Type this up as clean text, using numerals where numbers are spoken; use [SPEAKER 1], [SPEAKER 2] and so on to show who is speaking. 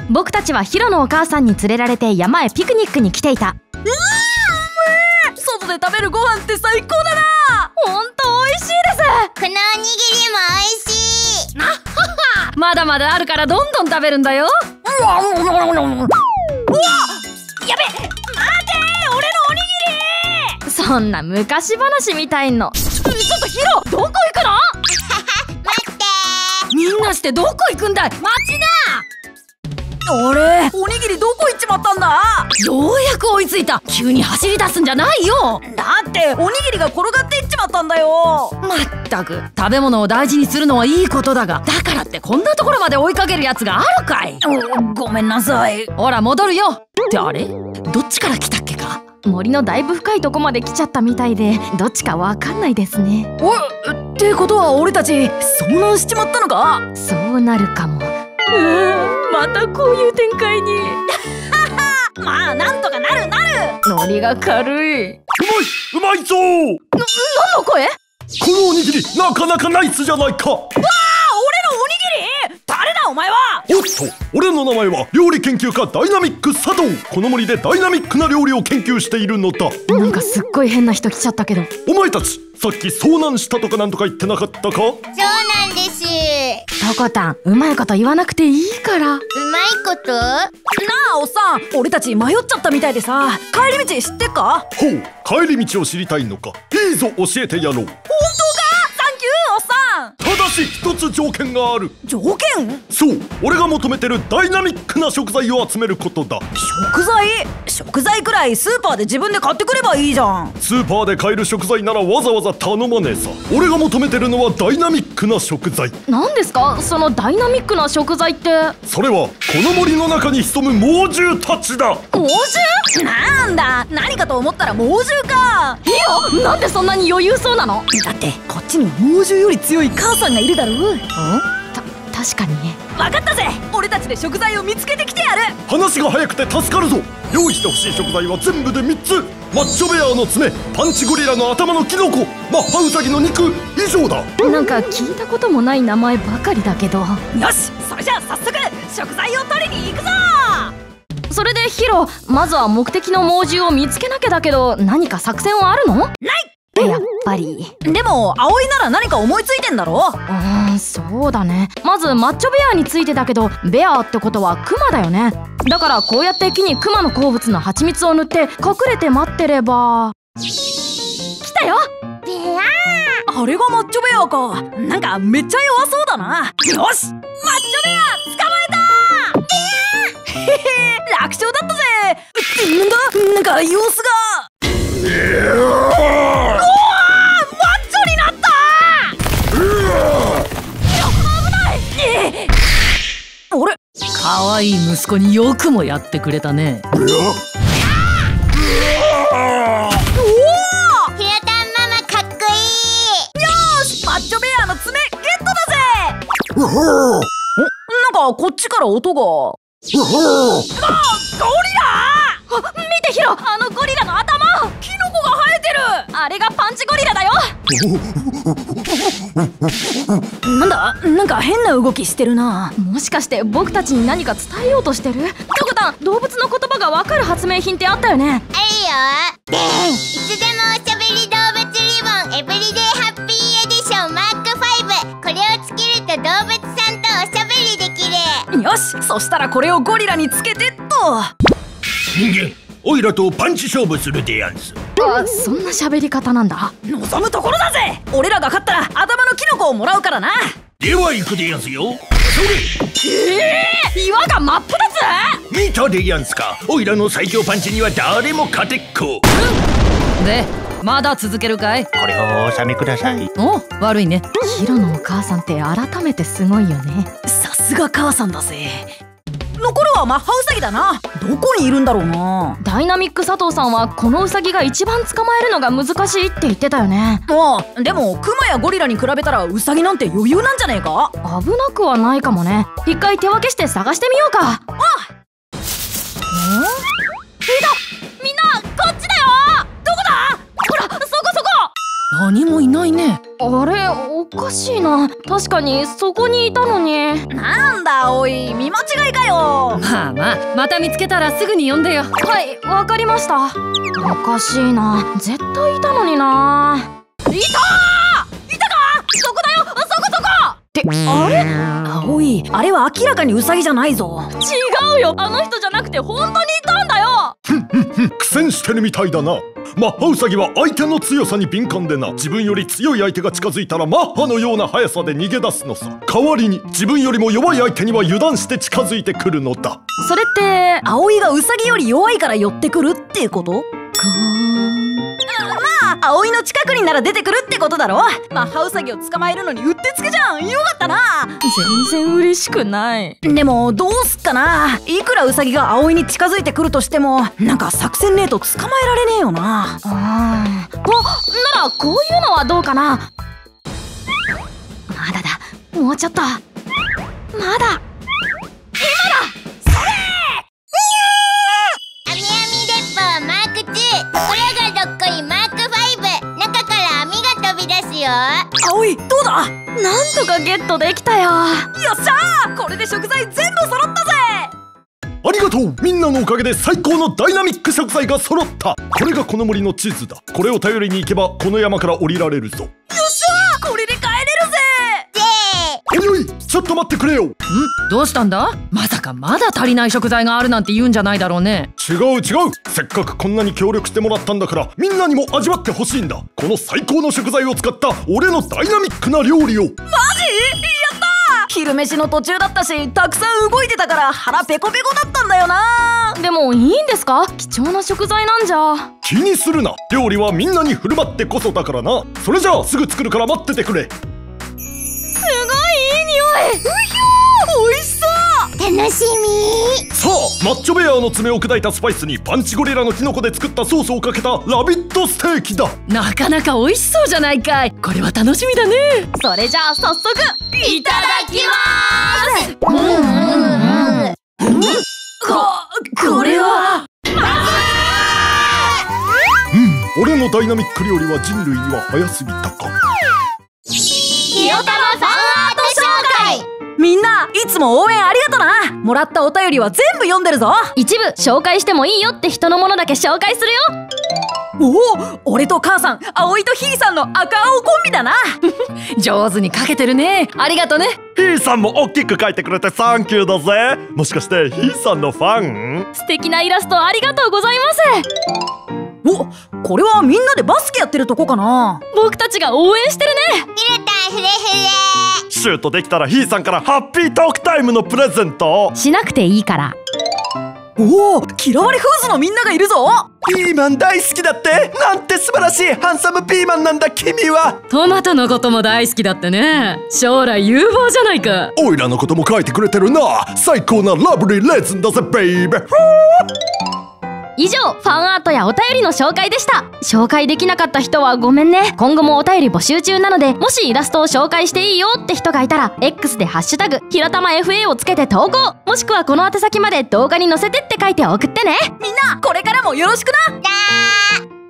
[SPEAKER 1] 僕たちはヒロのお母さんに連れられて山へピクニックに来ていた。
[SPEAKER 2] 外で食べるご飯って最高だな。
[SPEAKER 1] ほんと美味しいです。
[SPEAKER 3] このおにぎりも美味しい。
[SPEAKER 1] まだまだあるからどんどん食べるんだよ。
[SPEAKER 2] うわ、やべ、待て、俺のおにぎり。
[SPEAKER 1] そんな昔話みたいの。ちょっとヒロ、どこ行くの？
[SPEAKER 3] 待って。
[SPEAKER 1] みんなしてどこ行くんだい？待ちな！
[SPEAKER 2] あれ、おにぎりどこ行っちまったんだ？
[SPEAKER 1] ようやく追いついた。急に走り出すんじゃないよ。
[SPEAKER 2] だっておにぎりが転がっていっちまったんだよ。
[SPEAKER 1] まったく、食べ物を大事にするのはいいことだが、だからってこんなところまで追いかけるやつがあるかい？
[SPEAKER 2] ごめんなさい。
[SPEAKER 1] ほら戻るよ。ってあれ？どっちから来たっけか？森のだいぶ深いとこまで来ちゃったみたいで、どっちかわかんないですね。
[SPEAKER 2] ってことは俺たち遭難しちまったのか？
[SPEAKER 1] そうなるかも。またこういう展開に。
[SPEAKER 2] まあなんとかなる。
[SPEAKER 1] ノリが軽い。
[SPEAKER 4] うまいぞ。
[SPEAKER 1] 何の声？
[SPEAKER 4] このおにぎりなかなかナイスじゃないか。
[SPEAKER 2] 俺のおにぎり？誰だお前は？
[SPEAKER 4] おっと、俺の名前は料理研究家ダイナミック佐藤。この森でダイナミックな料理を研究しているのだ。
[SPEAKER 1] なんかすっごい変な人来ちゃったけど。
[SPEAKER 4] お前たちさっき遭難したとかなんとか言ってなかったか？
[SPEAKER 3] そうなんです。
[SPEAKER 1] トコタン、うまいこと言わなくていいから。
[SPEAKER 3] うまいこと？
[SPEAKER 2] なあおっさん、俺たち迷っちゃったみたいでさ、帰り道知ってっか？
[SPEAKER 4] ほう、帰り道を知りたいのか。いいぞ、教えてやろう。
[SPEAKER 2] 本当か？サンキューおっさん。
[SPEAKER 4] ただし一つ条件がある。
[SPEAKER 2] 条件？
[SPEAKER 4] そう、俺が求めてるダイナミックな食材を集めることだ。
[SPEAKER 2] 食材くらいスーパーで自分で買ってくればいいじゃん。
[SPEAKER 4] スーパーで買える食材ならわざわざ頼まねえさ。俺が求めてるのはダイナミックな食材。
[SPEAKER 1] 何ですかそのダイナミックな食材って？
[SPEAKER 4] それはこの森の中に潜む猛獣たちだ。
[SPEAKER 1] 猛獣？
[SPEAKER 2] なんだ、何かと思ったら猛獣か。
[SPEAKER 1] いや、なんでそんなに余裕そうなの？
[SPEAKER 2] だってこっちには猛獣より強い母さんがいるだろう。
[SPEAKER 1] 確かにね。
[SPEAKER 2] 分かったぜ、俺たちで食材を見つけてきてやる。
[SPEAKER 4] 話が早くて助かるぞ。用意してほしい食材は全部で3つ。マッチョベアの爪、パンチゴリラの頭のキノコ、マッハウサギの肉、以上だ。
[SPEAKER 1] なんか聞いたこともない名前ばかりだけど。
[SPEAKER 2] よし、それじゃあ早速食材を取りに行くぞ。
[SPEAKER 1] それでヒロ、まずは目的の猛獣を見つけなきゃだけど、何か作戦はあるの？ない。やっぱり。
[SPEAKER 2] でも葵なら何か思いついてんだろ？
[SPEAKER 1] そうだね。まずマッチョベアについてだけど、ベアってことはクマだよね。だからこうやって木にクマの好物の蜂蜜を塗って隠れて待ってれば。来たよ。
[SPEAKER 3] ベア
[SPEAKER 2] あれがマッチョベアか。なんかめっちゃ弱そうだな。よし、マッチョベア捕まえた。ベアへへ、楽勝だったぜ。なんか様子が。うわー、マッチョになった。危ない。あれ、
[SPEAKER 5] 可愛い息子によくもやってくれたね。
[SPEAKER 3] ひろたんママかっこいい。
[SPEAKER 2] よし、マッチョベアの爪ゲットだぜ。なんかこっちから音が。ゴリラ！
[SPEAKER 1] 見てヒロ、あのゴリラの頭。
[SPEAKER 2] キノコが生えてる。
[SPEAKER 1] あれがパンチゴリラだよ。
[SPEAKER 2] なんか変な動きしてるな。
[SPEAKER 1] もしかして僕たちに何か伝えようとしてる？トコタン、動物の言葉がわかる発明品ってあったよね。
[SPEAKER 3] あるよ。いつでもおしゃべり動物リボンエブリデイハッピーエディションマーク5。これをつけると動物さんとおしゃべりできる。
[SPEAKER 2] よし、そしたらこれをゴリラにつけてっと。
[SPEAKER 4] 人間、オイラとパンチ勝負するでやんす。
[SPEAKER 1] そんな喋り方なんだ。
[SPEAKER 2] 望むところだぜ。俺らが勝ったら頭のキノコをもらうからな。
[SPEAKER 4] では行くでやんすよ。それ。
[SPEAKER 1] 岩が真っ二つ。
[SPEAKER 4] 見たでやんすか。オイラの最強パンチには誰も勝てっこ。
[SPEAKER 5] で、まだ続けるかい？
[SPEAKER 4] これをお納めください。
[SPEAKER 5] お、悪いね。
[SPEAKER 1] ヒロのお母さんって改めてすごいよね。
[SPEAKER 2] さすが母さんだぜ。残るはマッハウサギだな。どこにいるんだろうな。
[SPEAKER 1] ダイナミック佐藤さんはこのウサギが一番捕まえるのが難しいって言ってたよね。
[SPEAKER 2] でもクマやゴリラに比べたらウサギなんて余裕なんじゃねえか。
[SPEAKER 1] 危なくはないかもね。一回手分けして探してみようか。いた、みんなこっちだよ。
[SPEAKER 2] どこだ？
[SPEAKER 1] ほら、そこそこ。
[SPEAKER 5] 何もいないね。
[SPEAKER 1] あれ、おかしいな。確かにそこにいたのに。
[SPEAKER 2] なんだ葵、見間違いかよ。
[SPEAKER 5] まあまあ、また見つけたらすぐに呼んでよ。
[SPEAKER 1] はい、わかりました。おかしいな。絶対いたのにな。
[SPEAKER 2] いたかそこだよ、そこ
[SPEAKER 1] ってあれ？
[SPEAKER 2] 葵、あれは明らかにウサギじゃないぞ。
[SPEAKER 1] 違うよ。あの人じゃなくて本当にいたんだよ。
[SPEAKER 4] 苦戦してるみたいだな。マッハウサギは相手の強さに敏感でな。自分より強い相手が近づいたらマッハのような速さで逃げ出すのさ。代わりに自分よりも弱い相手には油断して近づいてくるのだ。
[SPEAKER 1] それって
[SPEAKER 2] 葵がウサギより弱いから寄ってくるってこと？まあ葵の近くになら出てくるってことだろ。マッハウサギを捕まえるのにうってつけじゃん。よかったな。
[SPEAKER 1] 全然嬉しくない。
[SPEAKER 2] でもどうすっかな。いくらウサギが葵に近づいてくるとしても、なんか作戦ねえと捕まえられねえよな。
[SPEAKER 1] ならこういうのはどうかな。まだだ、もうちょっと。まだ。
[SPEAKER 3] 網網鉄砲マーク2、ところがどっこいマーク5、中から網が飛び出すよ。
[SPEAKER 2] 葵、どうだ？
[SPEAKER 1] なんとかゲットできたよ。
[SPEAKER 2] よっしゃー、これで食材全部揃ったぜ。
[SPEAKER 4] ありがとう。みんなのおかげで最高のダイナミック食材が揃った。これがこの森の地図だ。これを頼りに行けばこの山から降りられるぞ。
[SPEAKER 2] よっしゃー、これで帰れるぜ。
[SPEAKER 4] おいおい、ちょっと待ってくれよ。
[SPEAKER 5] どうしたんだ？まさかまだ足りない食材があるなんて言うんじゃないだろうね。
[SPEAKER 4] 違う。せっかくこんなに協力してもらったんだから、みんなにも味わってほしいんだ。この最高の食材を使った俺のダイナミックな料理を。
[SPEAKER 2] マジ？やったー。昼飯の途中だったし、たくさん動いてたから腹ペコペコだったんだよな。
[SPEAKER 1] でもいいんですか？貴重な食材なんじゃ。
[SPEAKER 4] 気にするな。料理はみんなに振る舞ってこそだからな。それじゃあすぐ作るから待っててくれ。
[SPEAKER 1] すごいいい匂い。
[SPEAKER 2] 美味しそう。
[SPEAKER 3] 楽しみ。
[SPEAKER 4] さあ、マッチョベアの爪を砕いたスパイスにパンチゴリラのキノコで作ったソースをかけたラビットステーキだ。
[SPEAKER 5] なかなか美味しそうじゃないかい。これは楽しみだね。
[SPEAKER 1] それじゃあ早速
[SPEAKER 2] いただきます。これは
[SPEAKER 4] 俺のダイナミック料理は人類には早すぎたか。
[SPEAKER 3] ひよたまファンアート紹介。
[SPEAKER 2] みんないつも応援ありがとな。もらったお便りは全部読んでるぞ。
[SPEAKER 1] 一部紹介してもいいよって人のものだけ紹介するよ。
[SPEAKER 2] おお、俺と母さん、葵とひーさんの赤青コンビだな。
[SPEAKER 5] 上手に描けてるね。ありがとね。
[SPEAKER 4] ヒーさんも大きく描いてくれてサンキューだぜ。もしかしてヒーさんのファン？
[SPEAKER 1] 素敵なイラストありがとうございます。
[SPEAKER 2] お、これはみんなでバスケやってるとこかな。
[SPEAKER 1] 僕たちが応援してるね。
[SPEAKER 3] ひるたんフレフレ。
[SPEAKER 4] シュートできたらヒーさんからハッピートークタイムのプレゼントを。
[SPEAKER 1] しなくていいから。
[SPEAKER 2] おお、嫌われフーズのみんながいるぞ。
[SPEAKER 4] ピーマン大好きだって。なんて素晴らしいハンサムピーマンなんだ君は。
[SPEAKER 5] トマトのことも大好きだってね。将来有望じゃないか。
[SPEAKER 4] オイラのことも書いてくれてるな。最高なラブリーレーズンだぜベイベー。
[SPEAKER 1] 以上、ファンアートやお便りの紹介でした。紹介できなかった人はごめんね。今後もお便り募集中なので、もしイラストを紹介していいよって人がいたら X でハッシュタグひろたま FA をつけて投稿、もしくはこの宛先まで動画に載せてって書いて送ってね。
[SPEAKER 2] みんなこれからもよろしくな。
[SPEAKER 3] だー。